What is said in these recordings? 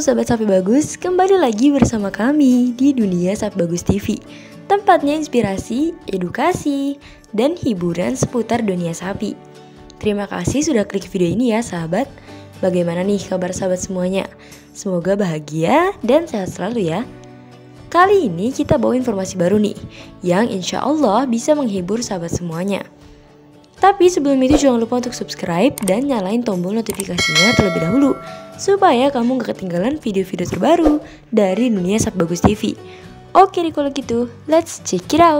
Sobat Sapi Bagus, kembali lagi bersama kami di Dunia Sapi Bagus TV. Tempatnya inspirasi, edukasi, dan hiburan seputar dunia sapi. Terima kasih sudah klik video ini ya sahabat. Bagaimana nih kabar sahabat semuanya? Semoga bahagia dan sehat selalu ya. Kali ini kita bawa informasi baru nih, yang insya Allah bisa menghibur sahabat semuanya. Tapi sebelum itu jangan lupa untuk subscribe dan nyalain tombol notifikasinya terlebih dahulu, supaya kamu gak ketinggalan video-video terbaru dari Dunia Sapi Bagus TV. Oke deh kalau gitu, let's check it out.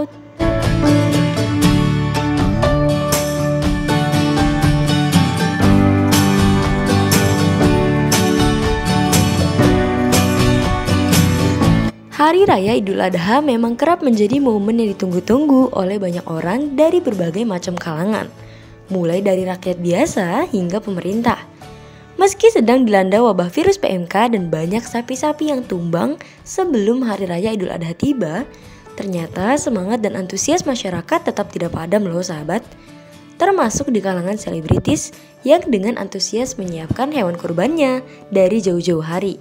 Hari Raya Idul Adha memang kerap menjadi momen yang ditunggu-tunggu oleh banyak orang dari berbagai macam kalangan, mulai dari rakyat biasa hingga pemerintah. Meski sedang dilanda wabah virus PMK dan banyak sapi-sapi yang tumbang sebelum Hari Raya Idul Adha tiba, ternyata semangat dan antusias masyarakat tetap tidak padam loh sahabat. Termasuk di kalangan selebritis yang dengan antusias menyiapkan hewan kurbannya dari jauh-jauh hari.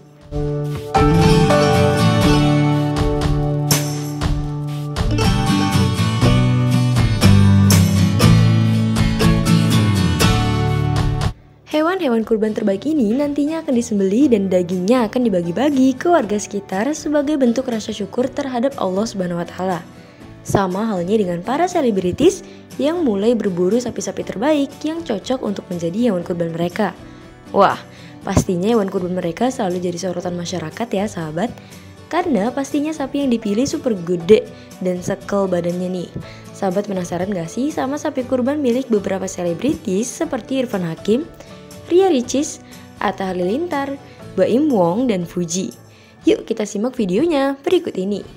Hewan kurban terbaik ini nantinya akan disembelih dan dagingnya akan dibagi-bagi ke warga sekitar sebagai bentuk rasa syukur terhadap Allah Subhanahu wa Ta'ala. Sama halnya dengan para selebritis yang mulai berburu sapi-sapi terbaik yang cocok untuk menjadi hewan kurban mereka. Wah, pastinya hewan kurban mereka selalu jadi sorotan masyarakat ya sahabat. Karena pastinya sapi yang dipilih super gede dan sekel badannya nih. Sahabat penasaran gak sih sama sapi kurban milik beberapa selebritis seperti Irfan Hakim, Ria Ricis, Atta Halilintar, Baim Wong, dan Fuji? Yuk kita simak videonya berikut ini.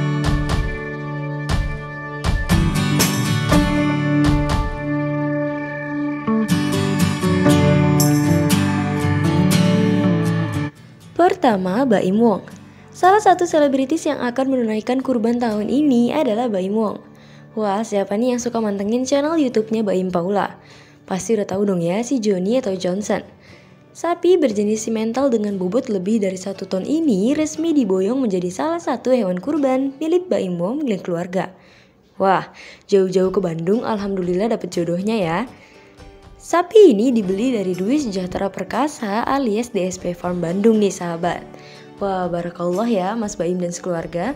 Pertama, Baim Wong. Salah satu selebritis yang akan menunaikan kurban tahun ini adalah Baim Wong. Wah, siapa nih yang suka mantengin channel YouTube-nya Baim Paula? Pasti udah tahu dong ya si Johnny atau Johnson. Sapi berjenis simental dengan bobot lebih dari 1 ton ini resmi diboyong menjadi salah satu hewan kurban milik Baim Wong dan keluarga. Wah, jauh-jauh ke Bandung alhamdulillah dapet jodohnya ya. Sapi ini dibeli dari Dwi Sejahtera Perkasa alias DSP Farm Bandung nih sahabat. Wah, barakallah ya Mas Baim dan sekeluarga.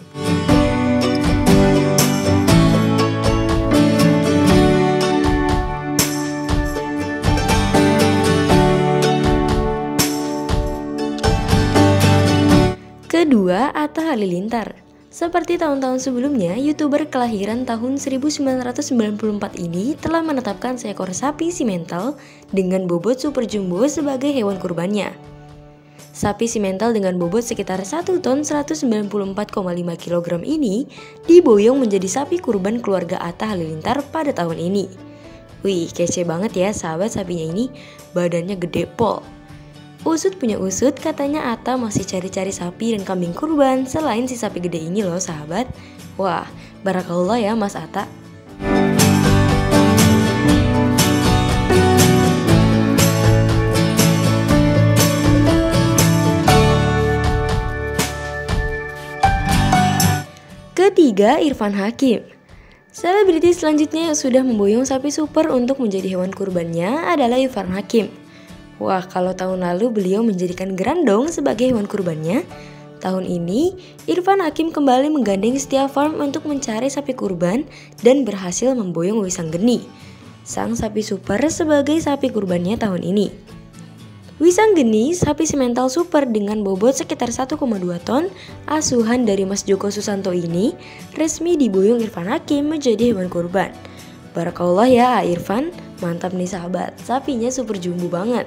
Kedua, Atta Halilintar. Seperti tahun-tahun sebelumnya, YouTuber kelahiran tahun 1994 ini telah menetapkan seekor sapi simental dengan bobot super jumbo sebagai hewan kurbannya. Sapi simental dengan bobot sekitar 1 ton 194,5 kg ini diboyong menjadi sapi kurban keluarga Atta Halilintar pada tahun ini. Wih, kece banget ya sahabat sapinya ini, badannya gede pol. Usut punya usut, katanya Atta masih cari-cari sapi dan kambing kurban selain si sapi gede ini loh sahabat. Wah, barakallah ya Mas Atta. Ketiga, Irfan Hakim. Selebritis selanjutnya yang sudah memboyong sapi super untuk menjadi hewan kurbannya adalah Irfan Hakim. Wah, kalau tahun lalu beliau menjadikan gerandong sebagai hewan kurbannya, tahun ini Irfan Hakim kembali menggandeng Setia Farm untuk mencari sapi kurban dan berhasil memboyong Wisanggeni, sang sapi super sebagai sapi kurbannya tahun ini. Wisanggeni, sapi simental super dengan bobot sekitar 1,2 ton, asuhan dari Mas Joko Susanto ini, resmi diboyong Irfan Hakim menjadi hewan kurban. Barakallah ya Irfan, mantap nih sahabat, sapinya super jumbo banget.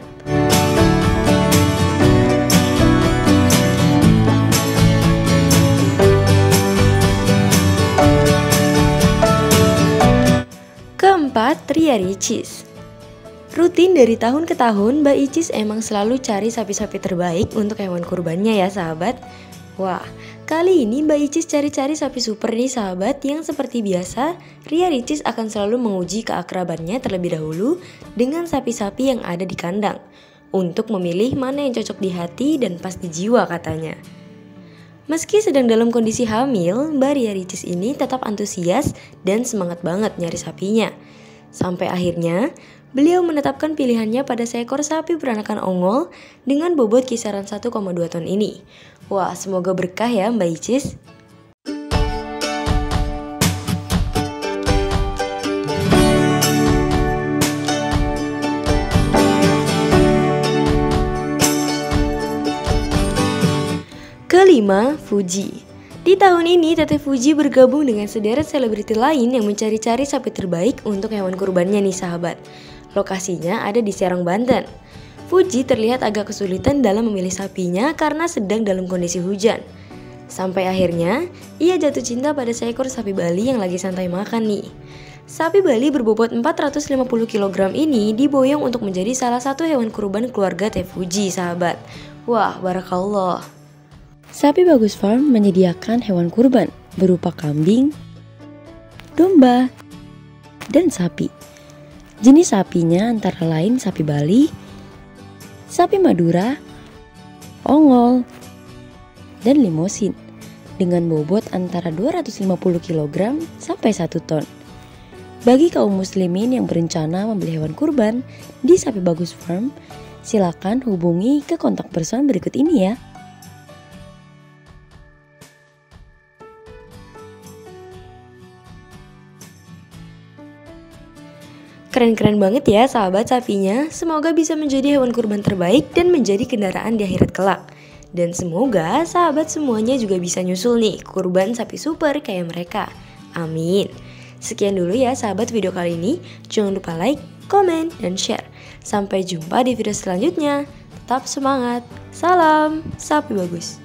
Keempat, Ria Ricis. Rutin dari tahun ke tahun, Mbak Icis emang selalu cari sapi-sapi terbaik untuk hewan kurbannya ya sahabat. Wah, kali ini Mbak Icis cari-cari sapi super nih sahabat, yang seperti biasa Ria Ricis akan selalu menguji keakrabannya terlebih dahulu dengan sapi-sapi yang ada di kandang. untuk memilih mana yang cocok di hati dan pas di jiwa katanya. Meski sedang dalam kondisi hamil, Mbak Ria Ricis ini tetap antusias dan semangat banget nyari sapinya. Sampai akhirnya, beliau menetapkan pilihannya pada seekor sapi peranakan ongol dengan bobot kisaran 1,2 ton ini. Wah, semoga berkah ya Mbak Icis. Kelima, Fuji. Di tahun ini, Tete Fuji bergabung dengan sederet selebriti lain yang mencari-cari sapi terbaik untuk hewan kurbannya nih sahabat. Lokasinya ada di Serang, Banten. Fuji terlihat agak kesulitan dalam memilih sapinya karena sedang dalam kondisi hujan. Sampai akhirnya, ia jatuh cinta pada seekor sapi Bali yang lagi santai makan nih. Sapi Bali berbobot 450 kg ini diboyong untuk menjadi salah satu hewan kurban keluarga Tete Fuji sahabat. Wah, barakallah. Sapi Bagus Farm menyediakan hewan kurban berupa kambing, domba, dan sapi. Jenis sapinya antara lain sapi Bali, sapi Madura, ongol, dan limosin dengan bobot antara 250 kg sampai 1 ton. Bagi kaum muslimin yang berencana membeli hewan kurban di Sapi Bagus Farm, silakan hubungi ke kontak person berikut ini ya. Keren-keren banget ya sahabat sapinya, semoga bisa menjadi hewan kurban terbaik dan menjadi kendaraan di akhirat kelak. Dan semoga sahabat semuanya juga bisa nyusul nih kurban sapi super kayak mereka. Amin. Sekian dulu ya sahabat video kali ini, jangan lupa like, komen, dan share. Sampai jumpa di video selanjutnya, tetap semangat, salam Sapi Bagus.